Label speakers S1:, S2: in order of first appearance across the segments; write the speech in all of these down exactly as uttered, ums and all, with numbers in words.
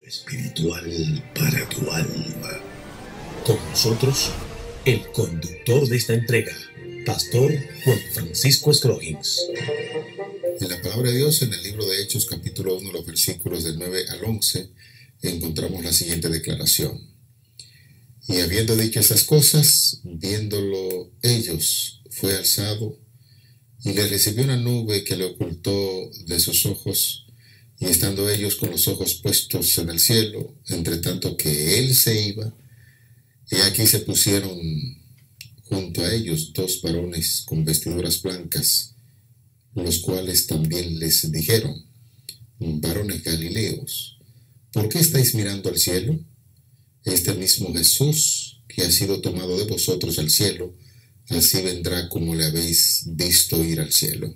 S1: Espiritual para tu alma. Con nosotros, el conductor de esta entrega, Pastor Juan Francisco Scroggins.
S2: En la palabra de Dios, en el libro de Hechos, capítulo uno, los versículos del nueve al once, encontramos la siguiente declaración. Y habiendo dicho estas cosas, viéndolo ellos, fue alzado, y le recibió una nube que le ocultó de sus ojos. Y estando ellos con los ojos puestos en el cielo, entre tanto que él se iba, y aquí se pusieron junto a ellos dos varones con vestiduras blancas, los cuales también les dijeron: varones galileos, ¿por qué estáis mirando al cielo? Este mismo Jesús, que ha sido tomado de vosotros al cielo, así vendrá como le habéis visto ir al cielo.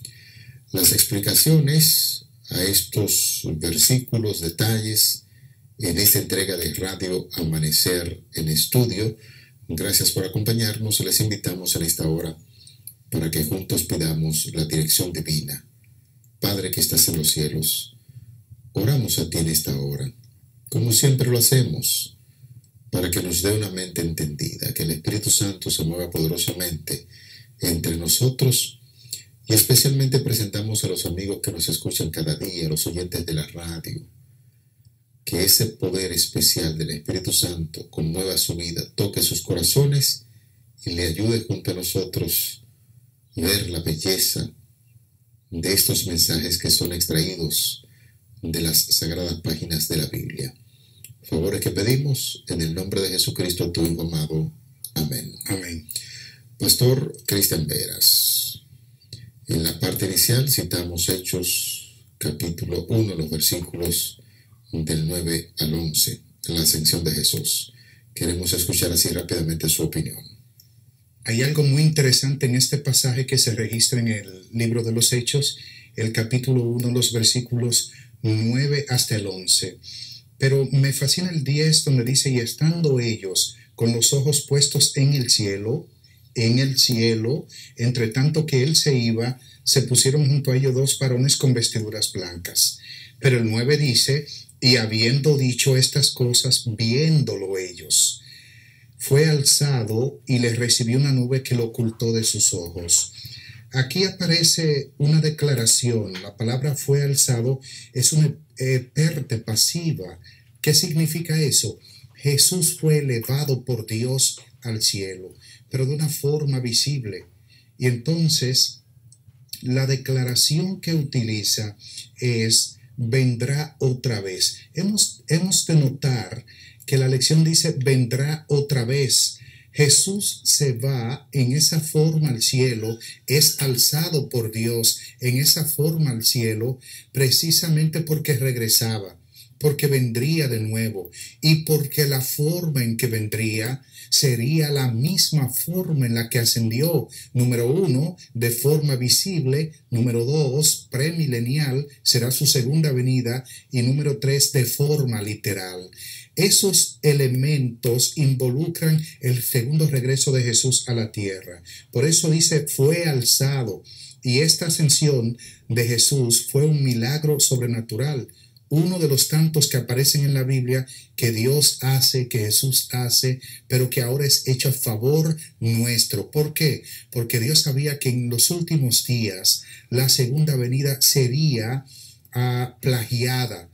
S2: Las explicaciones a estos versículos, detalles, en esta entrega de Radio Amanecer en Estudio. Gracias por acompañarnos. Les invitamos en esta hora para que juntos pidamos la dirección divina. Padre que estás en los cielos, oramos a ti en esta hora, como siempre lo hacemos, para que nos dé una mente entendida, que el Espíritu Santo se mueva poderosamente entre nosotros. Y especialmente presentamos a los amigos que nos escuchan cada día, a los oyentes de la radio, que ese poder especial del Espíritu Santo conmueva su vida, toque sus corazones y le ayude junto a nosotros a ver la belleza de estos mensajes que son extraídos de las sagradas páginas de la Biblia. Favores que pedimos en el nombre de Jesucristo, tu Hijo amado. Amén. Amén. Pastor Cristian Veras. En la parte inicial citamos Hechos capítulo uno, los versículos del nueve al once, la ascensión de Jesús. Queremos escuchar así rápidamente su opinión.
S3: Hay algo muy interesante en este pasaje que se registra en el libro de los Hechos, el capítulo uno, los versículos nueve hasta el once. Pero me fascina el diez, donde dice: y estando ellos con los ojos puestos en el cielo, en el cielo, entre tanto que él se iba, se pusieron junto a ellos dos varones con vestiduras blancas. Pero el nueve dice: y habiendo dicho estas cosas, viéndolo ellos, fue alzado y les recibió una nube que lo ocultó de sus ojos. Aquí aparece una declaración. La palabra fue alzado es una parte pasiva. ¿Qué significa eso? Jesús fue elevado por Dios al cielo, pero de una forma visible. Y entonces la declaración que utiliza es: vendrá otra vez. Hemos, hemos de notar que la lección dice: vendrá otra vez. Jesús se va en esa forma al cielo, es alzado por Dios en esa forma al cielo, precisamente porque regresaba, porque vendría de nuevo, y porque la forma en que vendría sería la misma forma en la que ascendió. Número uno, de forma visible. Número dos, premilenial, será su segunda venida. Y número tres, de forma literal. Esos elementos involucran el segundo regreso de Jesús a la tierra. Por eso dice: fue alzado. Y esta ascensión de Jesús fue un milagro sobrenatural. Uno de los tantos que aparecen en la Biblia que Dios hace, que Jesús hace, pero que ahora es hecho a favor nuestro. ¿Por qué? Porque Dios sabía que en los últimos días la segunda venida sería uh, plagiada,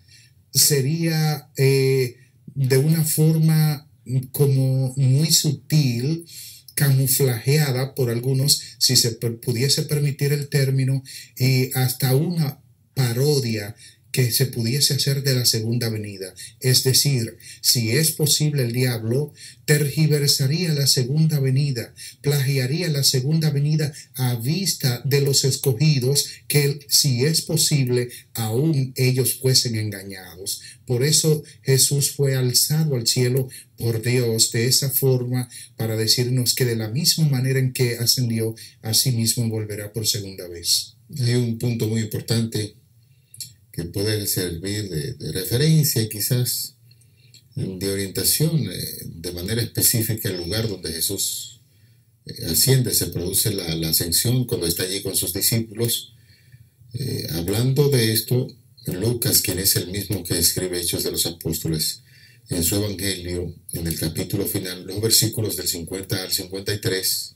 S3: sería eh, de una forma como muy sutil, camuflajeada por algunos, si se pudiese permitir el término, y hasta una parodia que se pudiese hacer de la segunda venida. Es decir, si es posible, el diablo tergiversaría la segunda venida, plagiaría la segunda venida a vista de los escogidos, que si es posible, aún ellos fuesen engañados. Por eso Jesús fue alzado al cielo por Dios de esa forma, para decirnos que de la misma manera en que ascendió, así mismo volverá por segunda vez.
S2: Hay un punto muy importante que puede servir de, de referencia y quizás de orientación eh, de manera específica al lugar donde Jesús eh, asciende, se produce la, la ascensión cuando está allí con sus discípulos. Eh, hablando de esto, Lucas, quien es el mismo que escribe Hechos de los Apóstoles, en su Evangelio, en el capítulo final, los versículos del cincuenta al cincuenta y tres,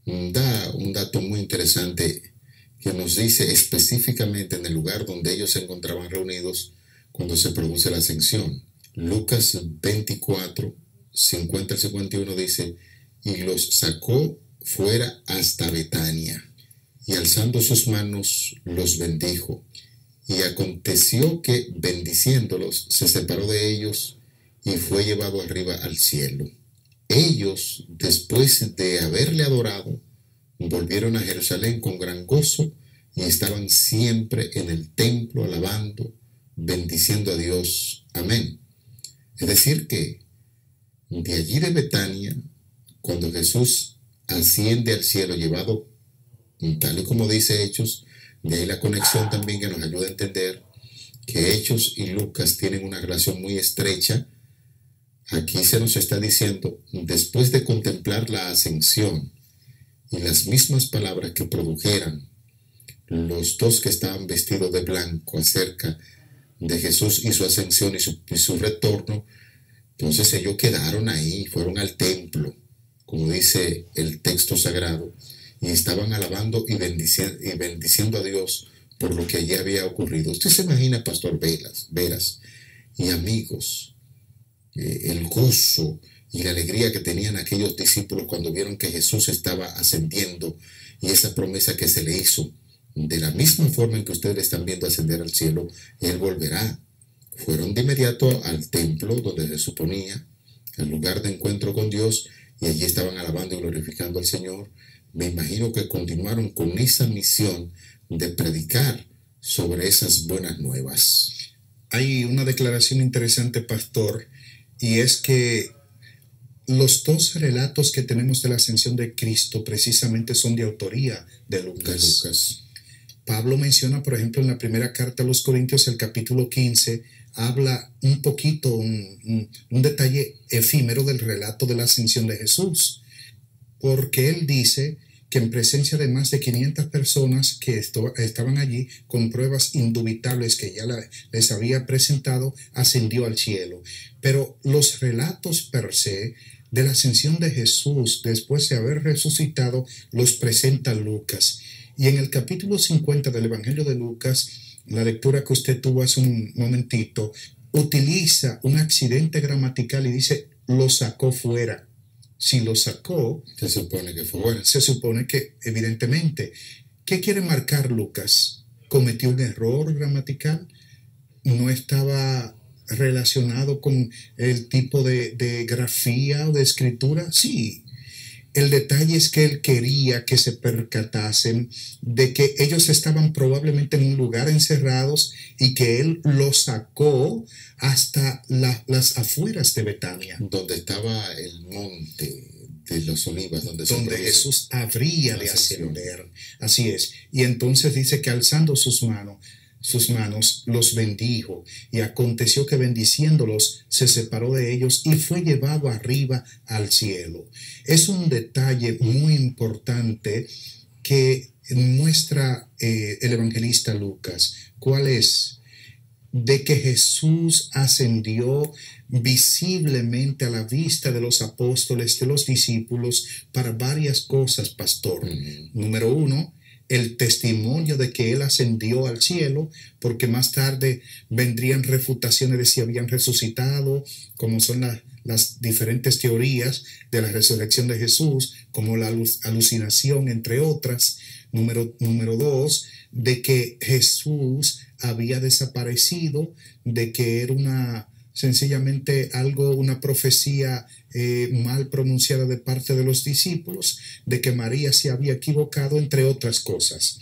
S2: da un dato muy interesante que nos dice específicamente en el lugar donde ellos se encontraban reunidos cuando se produce la ascensión. Lucas veinticuatro, cincuenta al cincuenta y uno dice, y los sacó fuera hasta Betania, y alzando sus manos los bendijo. Y aconteció que, bendiciéndolos, se separó de ellos y fue llevado arriba al cielo. Ellos, después de haberle adorado, volvieron a Jerusalén con gran gozo y estaban siempre en el templo alabando, bendiciendo a Dios. Amén. Es decir que de allí de Betania, cuando Jesús asciende al cielo llevado, tal y como dice Hechos, de ahí la conexión también que nos ayuda a entender que Hechos y Lucas tienen una relación muy estrecha. Aquí se nos está diciendo, después de contemplar la ascensión y las mismas palabras que produjeran los dos que estaban vestidos de blanco acerca de Jesús y su ascensión y su, y su retorno, entonces ellos quedaron ahí, fueron al templo, como dice el texto sagrado, y estaban alabando y bendiciendo, y bendiciendo a Dios por lo que allí había ocurrido. Usted se imagina, Pastor Veras, Veras y amigos, eh, el gozo y la alegría que tenían aquellos discípulos cuando vieron que Jesús estaba ascendiendo y esa promesa que se le hizo. De la misma forma en que ustedes están viendo ascender al cielo, Él volverá. Fueron de inmediato al templo donde se suponía el lugar de encuentro con Dios y allí estaban alabando y glorificando al Señor. Me imagino que continuaron con esa misión de predicar sobre esas buenas nuevas.
S3: Hay una declaración interesante, pastor, y es que los dos relatos que tenemos de la ascensión de Cristo precisamente son de autoría de Lucas.
S2: De Lucas.
S3: Pablo menciona, por ejemplo, en la primera carta a los Corintios, el capítulo quince, habla un poquito, un, un, un detalle efímero del relato de la ascensión de Jesús, porque él dice que en presencia de más de quinientas personas que esto, estaban allí con pruebas indubitables que ya la, les había presentado, ascendió al cielo. Pero los relatos per se de la ascensión de Jesús después de haber resucitado los presenta Lucas. Y en el capítulo cincuenta del Evangelio de Lucas, la lectura que usted tuvo hace un momentito, utiliza un accidente gramatical y dice, lo sacó fuera. Si lo sacó,
S2: se supone que fue bueno.
S3: Se supone que, evidentemente, ¿qué quiere marcar Lucas? ¿Cometió un error gramatical? ¿No estaba relacionado con el tipo de, de grafía o de escritura? Sí. El detalle es que él quería que se percatasen de que ellos estaban probablemente en un lugar encerrados y que él los sacó hasta la, las afueras de Betania.
S2: Donde estaba el monte de los olivas. Donde,
S3: donde Jesús habría de ascender. Así es. Y entonces dice que alzando sus manos, sus manos los bendijo, y aconteció que bendiciéndolos se separó de ellos y fue llevado arriba al cielo. Es un detalle muy importante que muestra eh, el evangelista Lucas. ¿Cuál es? De que Jesús ascendió visiblemente a la vista de los apóstoles, de los discípulos, para varias cosas, pastor. Mm. Número uno, el testimonio de que él ascendió al cielo, porque más tarde vendrían refutaciones de si habían resucitado, como son la, las diferentes teorías de la resurrección de Jesús, como la alucinación, entre otras. Número, número dos, de que Jesús había desaparecido, de que era una sencillamente algo, una profecía eh, mal pronunciada de parte de los discípulos, de que María se había equivocado, entre otras cosas.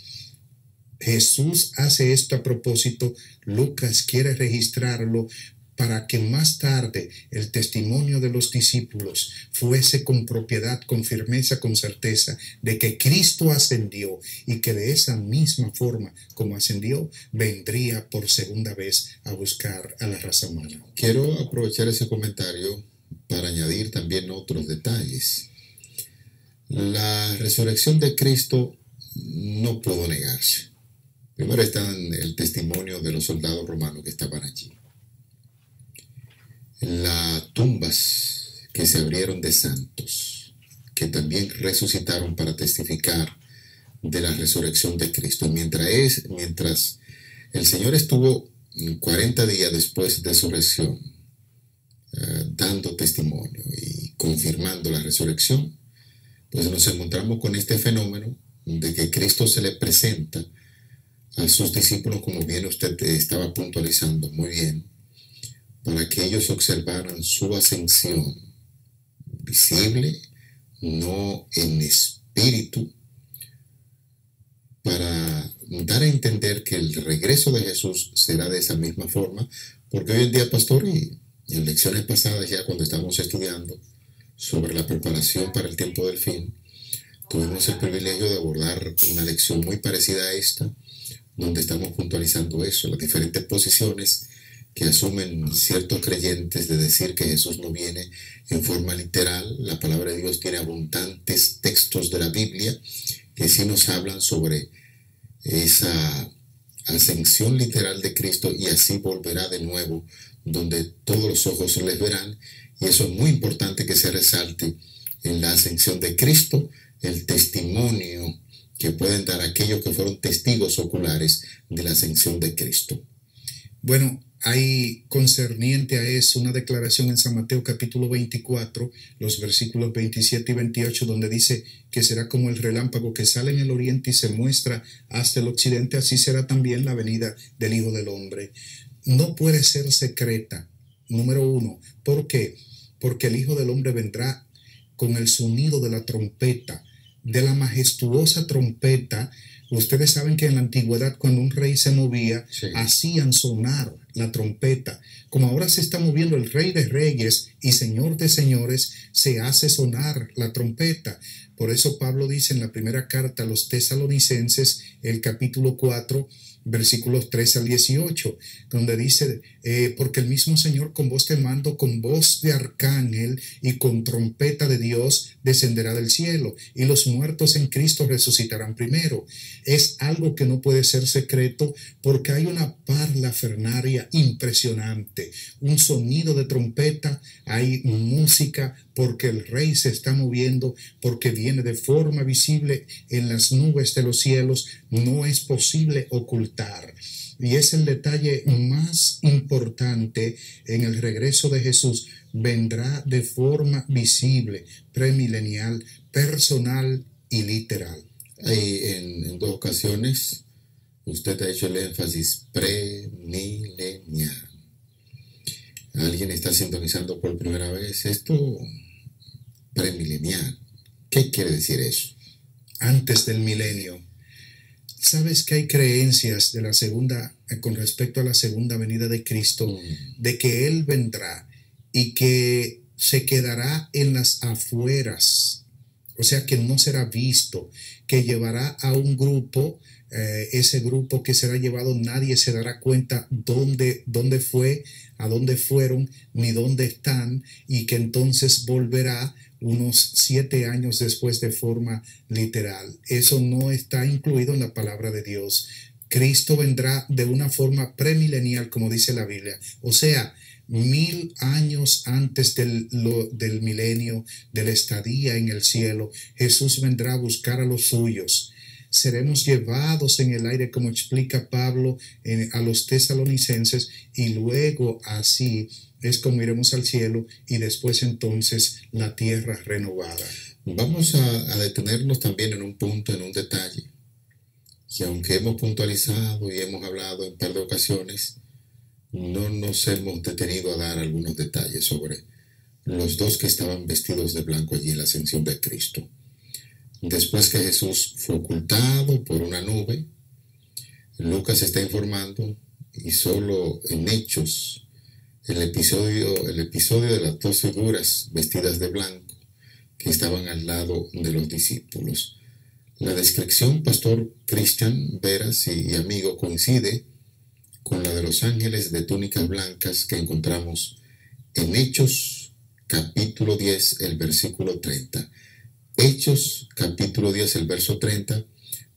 S3: Jesús hace esto a propósito. Lucas quiere registrarlo para que más tarde el testimonio de los discípulos fuese con propiedad, con firmeza, con certeza de que Cristo ascendió y que de esa misma forma como ascendió, vendría por segunda vez a buscar a la raza humana.
S2: Quiero aprovechar ese comentario para añadir también otros detalles. La resurrección de Cristo no pudo negarse. Primero está el testimonio de los soldados romanos que estaban allí. Las tumbas que se abrieron de santos, que también resucitaron para testificar de la resurrección de Cristo. Mientras, es, mientras el Señor estuvo cuarenta días después de su resurrección, eh, dando testimonio y confirmando la resurrección, pues nos encontramos con este fenómeno de que Cristo se le presenta a sus discípulos, como bien usted estaba puntualizando muy bien, para que ellos observaran su ascensión visible, no en espíritu, para dar a entender que el regreso de Jesús será de esa misma forma, porque hoy en día, pastor, y en lecciones pasadas ya cuando estábamos estudiando sobre la preparación para el tiempo del fin, tuvimos el privilegio de abordar una lección muy parecida a esta, donde estamos puntualizando eso, las diferentes posiciones que asumen ciertos creyentes de decir que Jesús no viene en forma literal. La palabra de Dios tiene abundantes textos de la Biblia que sí nos hablan sobre esa ascensión literal de Cristo, y así volverá de nuevo, donde todos los ojos les verán. Y eso es muy importante que se resalte en la ascensión de Cristo, el testimonio que pueden dar aquellos que fueron testigos oculares de la ascensión de Cristo.
S3: Bueno, hay concerniente a eso una declaración en San Mateo capítulo veinticuatro, los versículos veintisiete y veintiocho, donde dice que será como el relámpago que sale en el oriente y se muestra hasta el occidente, así será también la venida del Hijo del Hombre. No puede ser secreta, número uno. ¿Por qué? Porque el Hijo del Hombre vendrá con el sonido de la trompeta, de la majestuosa trompeta. Ustedes saben que en la antigüedad, cuando un rey se movía, sí, hacían sonar la trompeta. Como ahora se está moviendo el Rey de Reyes y Señor de Señores, se hace sonar la trompeta. Por eso Pablo dice en la primera carta a los tesalonicenses, el capítulo cuatro, versículos tres al dieciocho, donde dice, eh, porque el mismo Señor con voz de mando, con voz de arcángel y con trompeta de Dios descenderá del cielo, y los muertos en Cristo resucitarán primero. Es algo que no puede ser secreto, porque hay una parlafernaria impresionante, un sonido de trompeta, hay música, porque el Rey se está moviendo, porque viene de forma visible en las nubes de los cielos, no es posible ocultar. Y es el detalle más importante en el regreso de Jesús. Vendrá de forma visible, premilenial, personal y literal.
S2: Ahí en, en dos ocasiones usted ha hecho el énfasis premilenial. Alguien está sintonizando por primera vez esto, premilenial. ¿Qué quiere decir eso?
S3: Antes del milenio. ¿Sabes que hay creencias de la segunda, con respecto a la segunda venida de Cristo, mm. de que Él vendrá y que se quedará en las afueras? O sea, que no será visto, que llevará a un grupo, eh, ese grupo que será llevado, nadie se dará cuenta dónde, dónde fue, a dónde fueron, ni dónde están, y que entonces volverá unos siete años después de forma literal. Eso no está incluido en la palabra de Dios. Cristo vendrá de una forma premilenial, como dice la Biblia. O sea, mil años antes del, lo, del milenio, de la estadía en el cielo, Jesús vendrá a buscar a los suyos. Seremos llevados en el aire, como explica Pablo en, a los tesalonicenses, y luego así es como iremos al cielo, y después entonces la tierra renovada.
S2: Vamos a, a detenernos también en un punto, en un detalle, que aunque hemos puntualizado y hemos hablado en un par de ocasiones, no nos hemos detenido a dar algunos detalles sobre los dos que estaban vestidos de blanco allí en la ascensión de Cristo. Después que Jesús fue ocultado por una nube, Lucas está informando, y solo en Hechos, el episodio, el episodio de las dos figuras vestidas de blanco que estaban al lado de los discípulos. La descripción, Pastor Cristian Veras y, y amigo, coincide con la de los ángeles de túnicas blancas que encontramos en Hechos capítulo diez, el versículo treinta. Hechos capítulo diez, el verso treinta,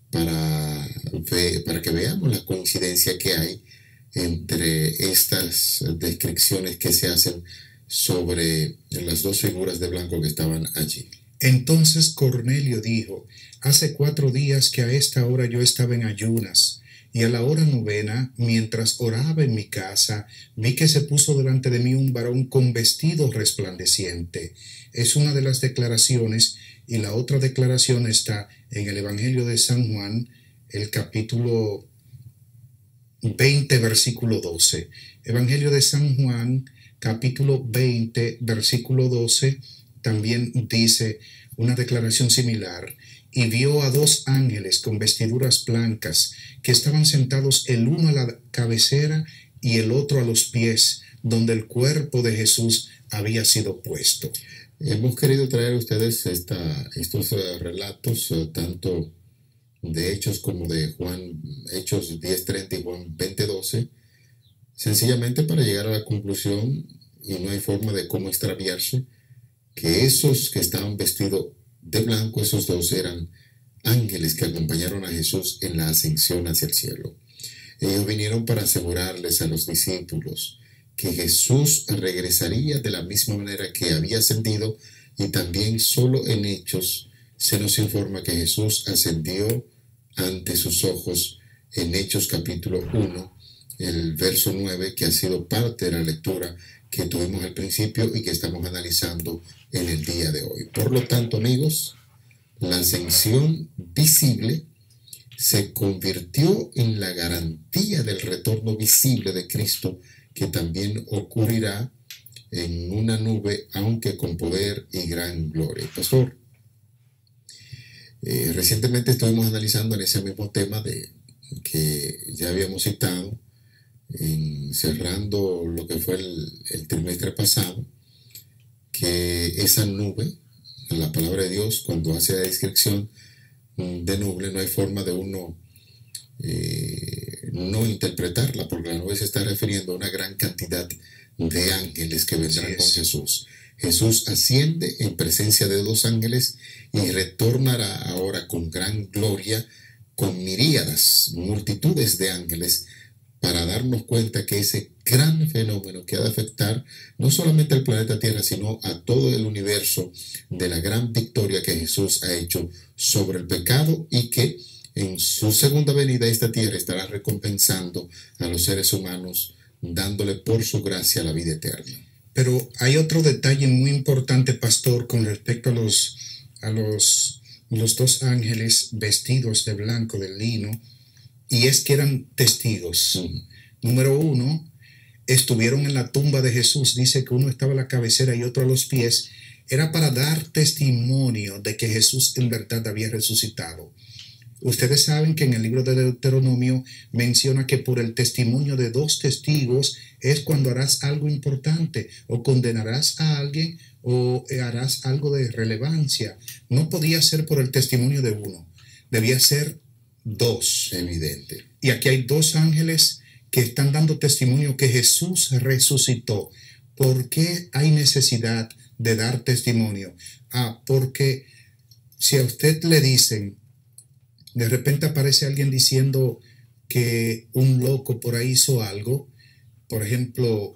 S2: para, ve, para que veamos la coincidencia que hay entre estas descripciones que se hacen sobre las dos figuras de blanco que estaban allí.
S3: Entonces Cornelio dijo: hace cuatro días que a esta hora yo estaba en ayunas, y a la hora novena, mientras oraba en mi casa, vi que se puso delante de mí un varón con vestido resplandeciente. Es una de las declaraciones, y la otra declaración está en el Evangelio de San Juan, el capítulo veinte, versículo doce. Evangelio de San Juan, capítulo veinte, versículo doce, también dice una declaración similar. Y vio a dos ángeles con vestiduras blancas, que estaban sentados el uno a la cabecera y el otro a los pies, donde el cuerpo de Jesús había sido puesto.
S2: Hemos querido traer a ustedes esta, estos uh, relatos, uh, tanto de Hechos como de Juan, Hechos diez treinta y Juan veinte doce, sencillamente para llegar a la conclusión, y no hay forma de cómo extraviarse, que esos que estaban vestidos de blanco, esos dos eran ángeles que acompañaron a Jesús en la ascensión hacia el cielo. Ellos vinieron para asegurarles a los discípulos que Jesús regresaría de la misma manera que había ascendido, y también solo en Hechos se nos informa que Jesús ascendió ante sus ojos en Hechos capítulo uno, el verso nueve, que ha sido parte de la lectura que tuvimos al principio y que estamos analizando en el día de hoy. Por lo tanto, amigos, la ascensión visible se convirtió en la garantía del retorno visible de Cristo, que también ocurrirá en una nube, aunque con poder y gran gloria. Pastor, eh, recientemente estuvimos analizando en ese mismo tema de que ya habíamos citado, en, cerrando lo que fue el, el trimestre pasado, que esa nube, la palabra de Dios, cuando hace la descripción de nube, no hay forma de uno eh, no interpretarla, porque la nube se está refiriendo a una gran cantidad de ángeles que vendrán con Jesús. Jesús asciende en presencia de dos ángeles y retornará ahora con gran gloria, con miríadas, multitudes de ángeles, para darnos cuenta que ese gran fenómeno que ha de afectar no solamente al planeta Tierra, sino a todo el universo, de la gran victoria que Jesús ha hecho sobre el pecado, y que en su segunda venida a esta tierra estará recompensando a los seres humanos, dándole por su gracia la vida eterna.
S3: Pero hay otro detalle muy importante, pastor, con respecto a los, a los, los dos ángeles vestidos de blanco, de lino, y es que eran testigos. Uh-huh. Número uno, estuvieron en la tumba de Jesús. Dice que uno estaba a la cabecera y otro a los pies. Era para dar testimonio de que Jesús en verdad había resucitado. Ustedes saben que en el libro de Deuteronomio menciona que por el testimonio de dos testigos es cuando harás algo importante, o condenarás a alguien, o harás algo de relevancia. No podía ser por el testimonio de uno, debía ser dos.
S2: Evidente.
S3: Y aquí hay dos ángeles que están dando testimonio que Jesús resucitó. ¿Por qué hay necesidad de dar testimonio? Ah, porque si a usted le dicen, de repente aparece alguien diciendo que un loco por ahí hizo algo, por ejemplo,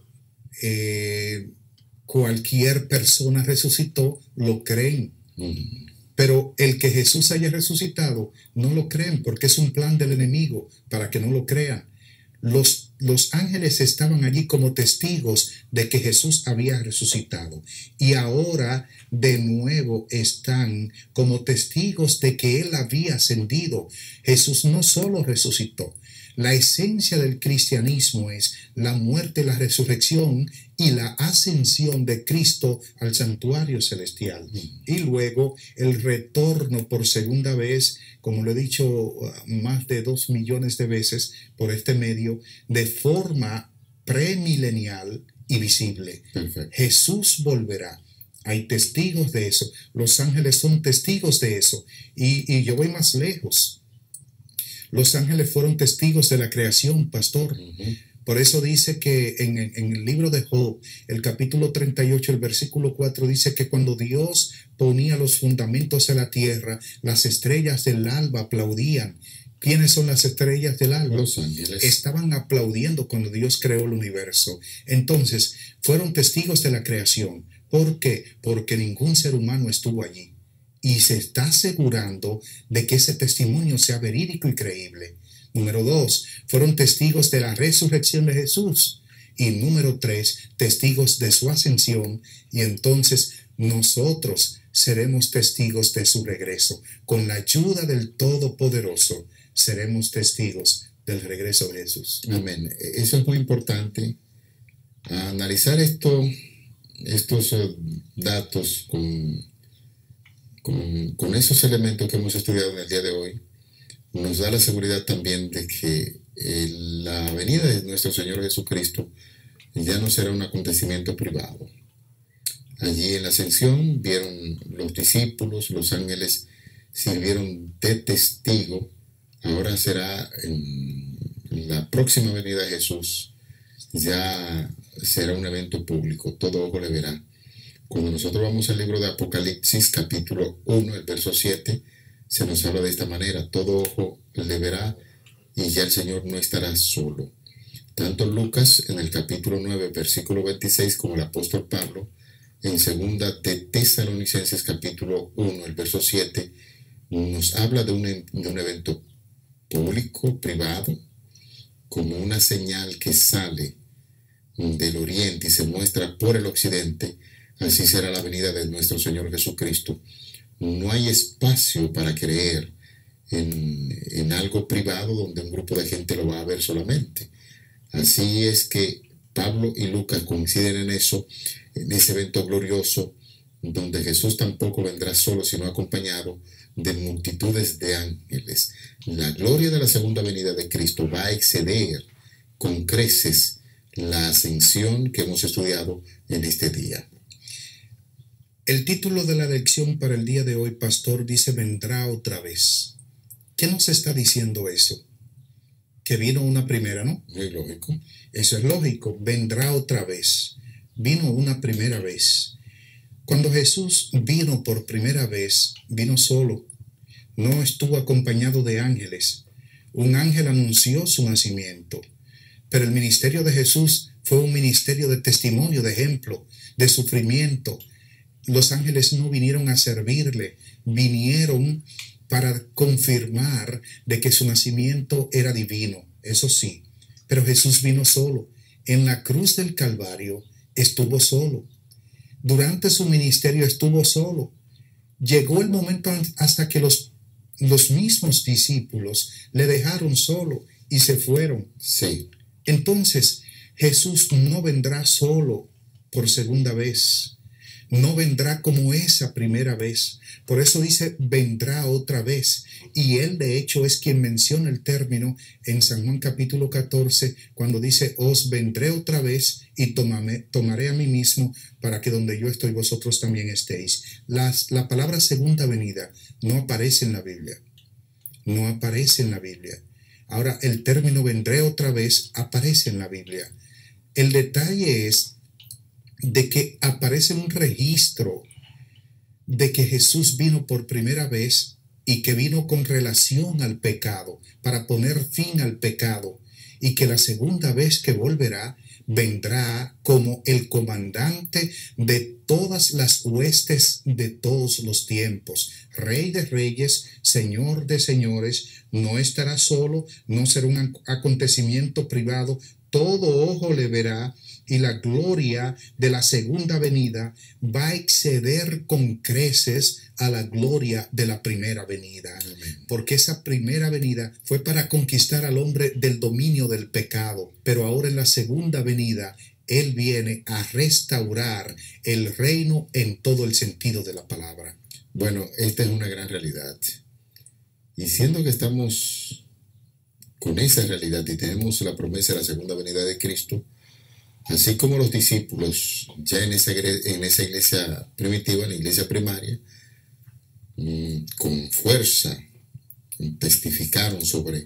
S3: eh, cualquier persona resucitó, lo creen. Mm. Pero el que Jesús haya resucitado, no lo creen, porque es un plan del enemigo para que no lo crean. Los, los ángeles estaban allí como testigos de que Jesús había resucitado. Y ahora de nuevo están como testigos de que Él había ascendido. Jesús no solo resucitó. La esencia del cristianismo es la muerte, la resurrección y la ascensión de Cristo al santuario celestial. Y luego el retorno por segunda vez, como lo he dicho más de dos millones de veces por este medio, de forma premilenial y visible. Perfecto. Jesús volverá. Hay testigos de eso. Los ángeles son testigos de eso. Y, y yo voy más lejos. Los ángeles fueron testigos de la creación, pastor. Uh-huh. Por eso dice que en, en el libro de Job, el capítulo treinta y ocho, el versículo cuatro, dice que cuando Dios ponía los fundamentos de la tierra, las estrellas del alba aplaudían. ¿Quiénes son las estrellas del alba?
S2: Los ángeles.
S3: Estaban aplaudiendo cuando Dios creó el universo. Entonces, fueron testigos de la creación. ¿Por qué? Porque ningún ser humano estuvo allí. Y se está asegurando de que ese testimonio sea verídico y creíble. Número dos, fueron testigos de la resurrección de Jesús. Y número tres, testigos de su ascensión. Y entonces nosotros seremos testigos de su regreso. Con la ayuda del Todopoderoso, seremos testigos del regreso de Jesús.
S2: Amén. Eso es muy importante. Analizar esto, estos uh, datos con, con, con esos elementos que hemos estudiado en el día de hoy, nos da la seguridad también de que eh, la venida de nuestro Señor Jesucristo ya no será un acontecimiento privado. Allí en la ascensión vieron los discípulos, los ángeles sirvieron de testigo. Ahora será en la próxima venida de Jesús, ya será un evento público, todo ojo le verá. Cuando nosotros vamos al libro de Apocalipsis, capítulo uno, el verso siete, se nos habla de esta manera: todo ojo le verá y ya el Señor no estará solo. Tanto Lucas en el capítulo nueve, versículo veintiséis, como el apóstol Pablo en segunda de Tesalonicenses capítulo uno, el verso siete, nos habla de un, de un evento público, privado, como una señal que sale del oriente y se muestra por el occidente. Así será la venida de nuestro Señor Jesucristo. No hay espacio para creer en, en algo privado donde un grupo de gente lo va a ver solamente. Así es que Pablo y Lucas coinciden en eso, en ese evento glorioso, donde Jesús tampoco vendrá solo, sino acompañado de multitudes de ángeles. La gloria de la segunda venida de Cristo va a exceder con creces la ascensión que hemos estudiado en este día.
S3: El título de la lección para el día de hoy, pastor, dice: vendrá otra vez. ¿Qué nos está diciendo eso? Que vino una primera, ¿no?
S2: Muy lógico.
S3: Eso es lógico. Vendrá otra vez. Vino una primera vez. Cuando Jesús vino por primera vez, vino solo. No estuvo acompañado de ángeles. Un ángel anunció su nacimiento. Pero el ministerio de Jesús fue un ministerio de testimonio, de ejemplo, de sufrimiento. Los ángeles no vinieron a servirle, vinieron para confirmar de que su nacimiento era divino, eso sí. Pero Jesús vino solo. En la cruz del Calvario estuvo solo. Durante su ministerio estuvo solo. Llegó el momento hasta que los, los mismos discípulos le dejaron solo y se fueron.
S2: Sí.
S3: Entonces, Jesús no vendrá solo por segunda vez. No vendrá como esa primera vez. Por eso dice: vendrá otra vez. Y él de hecho es quien menciona el término en San Juan capítulo catorce, cuando dice: os vendré otra vez y tomame, tomaré a mí mismo, para que donde yo estoy vosotros también estéis. Las, la palabra segunda venida no aparece en la Biblia. No aparece en la Biblia. Ahora, el término vendré otra vez aparece en la Biblia. El detalle es de que aparece un registro de que Jesús vino por primera vez y que vino con relación al pecado, para poner fin al pecado, y que la segunda vez que volverá, vendrá como el comandante de todas las huestes de todos los tiempos, Rey de reyes, Señor de señores. No estará solo, no será un acontecimiento privado, todo ojo le verá. Y la gloria de la segunda venida va a exceder con creces a la gloria de la primera venida.
S2: Amén.
S3: Porque esa primera venida fue para conquistar al hombre del dominio del pecado. Pero ahora en la segunda venida, Él viene a restaurar el reino en todo el sentido de la palabra.
S2: Bueno, esta es una gran realidad. Y siendo que estamos con esa realidad y tenemos la promesa de la segunda venida de Cristo, así como los discípulos ya en esa, en esa iglesia primitiva, en la iglesia primaria, con fuerza testificaron sobre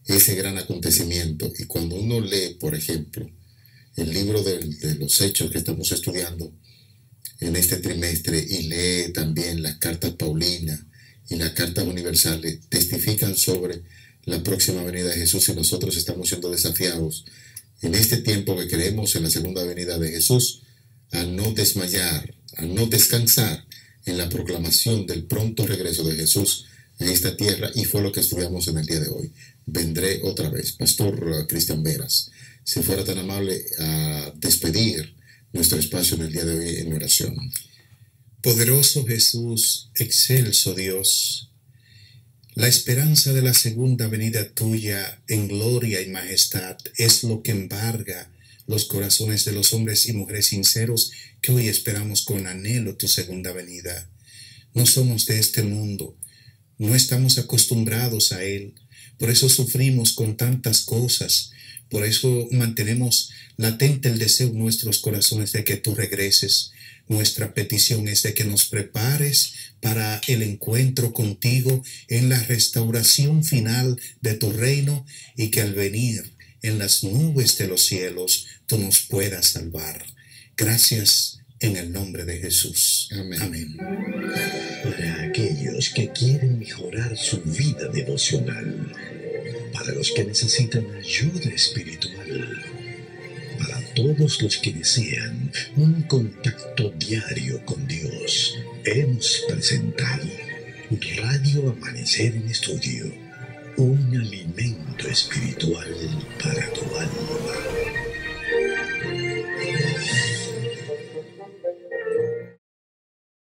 S2: ese gran acontecimiento. Y cuando uno lee, por ejemplo, el libro de, de los Hechos que estamos estudiando en este trimestre y lee también las cartas paulinas y las cartas universales, testifican sobre la próxima venida de Jesús, y nosotros estamos siendo desafiados en este tiempo que creemos en la segunda venida de Jesús a no desmayar, a no descansar en la proclamación del pronto regreso de Jesús en esta tierra, y fue lo que estudiamos en el día de hoy. Vendré otra vez. Pastor Cristian Veras, si fuera tan amable a despedir nuestro espacio en el día de hoy en oración.
S3: Poderoso Jesús, excelso Dios, la esperanza de la segunda venida tuya en gloria y majestad es lo que embarga los corazones de los hombres y mujeres sinceros que hoy esperamos con anhelo tu segunda venida. No somos de este mundo, no estamos acostumbrados a él, por eso sufrimos con tantas cosas, por eso mantenemos latente el deseo en nuestros corazones de que tú regreses. Nuestra petición es de que nos prepares para el encuentro contigo en la restauración final de tu reino, y que al venir en las nubes de los cielos tú nos puedas salvar. Gracias en el nombre de Jesús.
S2: Amén.
S3: Amén.
S1: Para aquellos que quieren mejorar su vida devocional, para los que necesitan ayuda espiritual, para todos los que desean un contacto diario con Dios, hemos presentado Radio Amanecer en Estudio, un alimento espiritual para tu alma.